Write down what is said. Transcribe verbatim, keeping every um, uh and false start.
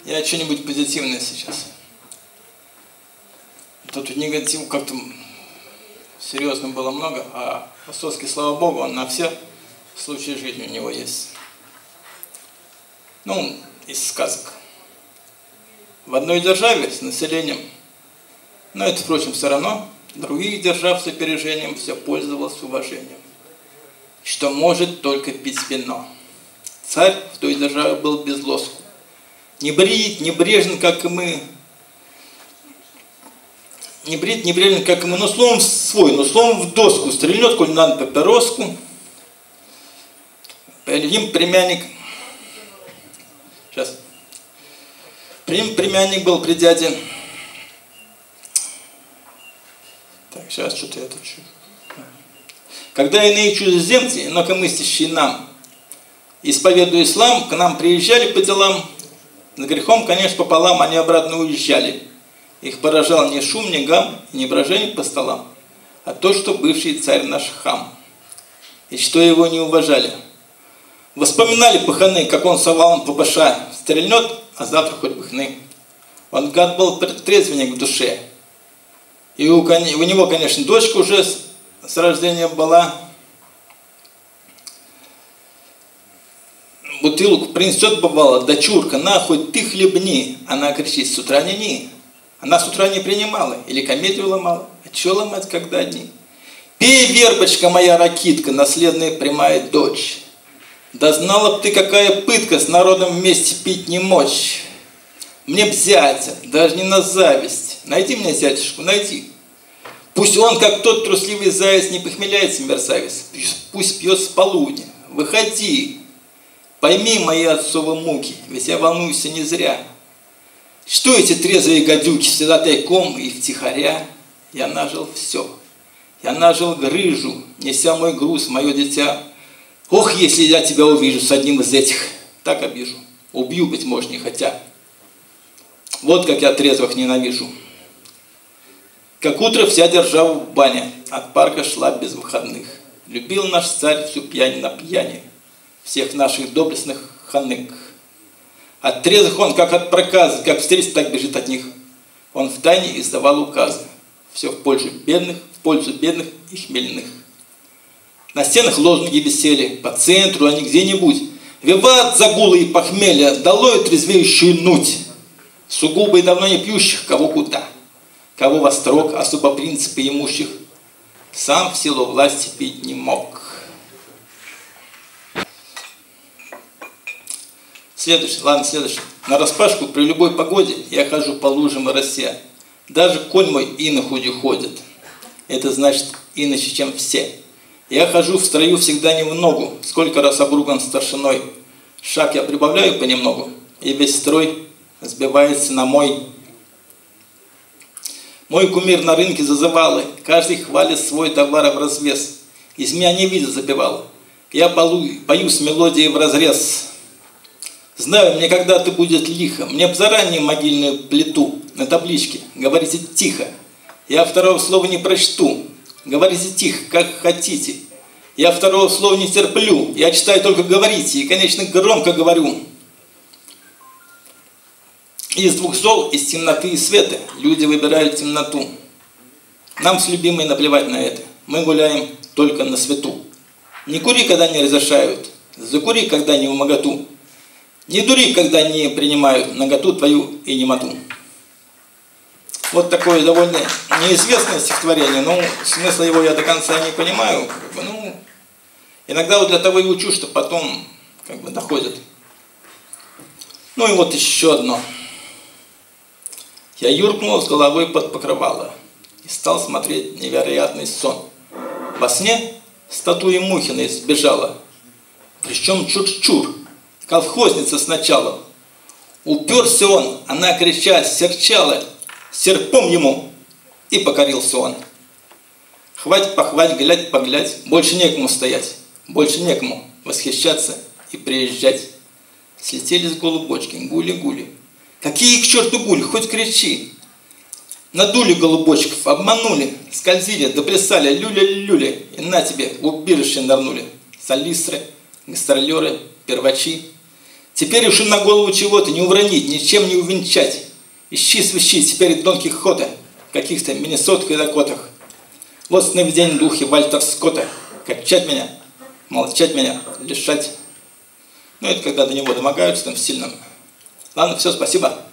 Я что-нибудь позитивное сейчас. Тут негатив как-то серьезно было много, а Высоцкий, слава Богу, он на все случаи жизни у него есть. Ну, из сказок. В одной державе с населением, но это, впрочем, все равно, других держав с опережением все пользовалось уважением, что может только пить вино. Царь в той державе был без лоску. Не брит, не брежен, как и мы. Не брит, не брежен, как и мы, но словом свой, но словом в доску. Стрельнет, коль надо, папироску. Им племянник. Сейчас. Племянник был при дяде. Так, сейчас что-то я тут... Когда иные чужеземцы, инакомыслящие нам, исповедуя ислам, к нам приезжали по делам, с грехом, конечно, пополам они обратно уезжали. Их поражал не шум, не гам, не брожение по столам, а то, что бывший царь наш хам, и что его не уважали. Вспоминали паханы, как он совалом по баша стрельнет, а завтра хоть бы хны. Он, гад, был трезвенник в душе. И у, у него, конечно, дочка уже с, с рождения была. Бутылку принесет, бывало, дочурка, на, хоть ты хлебни. Она кричит, с утра не ни. Она с утра не принимала, или комедию ломала. А че ломать, когда одни? Пей, вербочка моя ракитка, наследная прямая дочь. Да знала б ты, какая пытка с народом вместе пить не мочь. Мне б зятя, даже не на зависть. Найди мне зятюшку, найди. Пусть он, как тот трусливый заяц, не похмеляется, мерзавец. Пусть пьет с полудня. Выходи. Пойми мои отцовы муки, ведь я волнуюсь не зря. Что эти трезвые гадюки, всегда тайком и втихаря? Я нажил все. Я нажил грыжу, неся мой груз, мое дитя. Ох, если я тебя увижу с одним из этих, так обижу. Убью, быть может, не хотя. Вот как я трезвых ненавижу. Как утро вся держава в бане, от парка шла без выходных. Любил наш царь всю пьянь на пьяни, всех наших доблестных ханык. От трезвых он, как от проказа, как встретит, так бежит от них. Он втайне издавал указы. Все в пользу бедных, в пользу бедных и хмельных. На стенах лозунги висели, по центру, а не где-нибудь. Виват загулы и похмелья, долой трезвеющую нуть. Сугубо и давно не пьющих, кого куда. Кого во строк, особо принципы имущих. Сам в силу власти пить не мог. Следующий, ладно, следующий. Нараспашку при любой погоде я хожу по лужам и росе. Даже конь мой иноходью ходит. Это значит иначе, чем все. Я хожу в строю всегда не в ногу, сколько раз обруган старшиной. Шаг я прибавляю понемногу, и весь строй сбивается на мой. Мой кумир на рынке зазывалы, каждый хвалит свой товар в развес. Из меня не видят запевала. Я полу, пою с мелодией вразрез. Знаю, мне когда-то будет лихо, мне б заранее могильную плиту на табличке. Говорите тихо, я второго слова не прочту. Говорите тихо, как хотите. Я второго слова не терплю, я читаю только говорите, и, конечно, громко говорю. Из двух зол, из темноты и света, люди выбирают темноту. Нам с любимой наплевать на это, мы гуляем только на свету. Не кури, когда не разрешают, закури, когда не умоготу. Не дури, когда не принимают наготу твою и немоту. Вот такое довольно неизвестное стихотворение, но смысла его я до конца не понимаю. Как бы, ну, иногда вот для того и учу, что потом как бы доходит. Ну и вот еще одно. Я юркнул с головой под покрывало и стал смотреть невероятный сон. Во сне статуя Мухиной сбежала, причем чур-чур, колхозница сначала. Уперся он, она, крича, серчала, серпом ему, и покорился он. Хвать, похвать, глядь, поглядь, больше некому стоять, больше некому восхищаться и приезжать. Слетелись голубочки, гули-гули. Какие к черту гули, хоть кричи. Надули голубочков, обманули, скользили, доплясали, люля-люля, и на тебе в убежище нырнули. Солистры, гастролеры, первачи. Теперь уж и на голову чего-то не уронить, ничем не увенчать. Ищи свищи теперь Дон Кихота в каких-то Миннесотах и Дакотах. Вот сновидение духи Вальтер Скотта. Качать меня, молчать меня, лишать. Ну, это когда до него домогаются там сильно. Ладно, все, спасибо.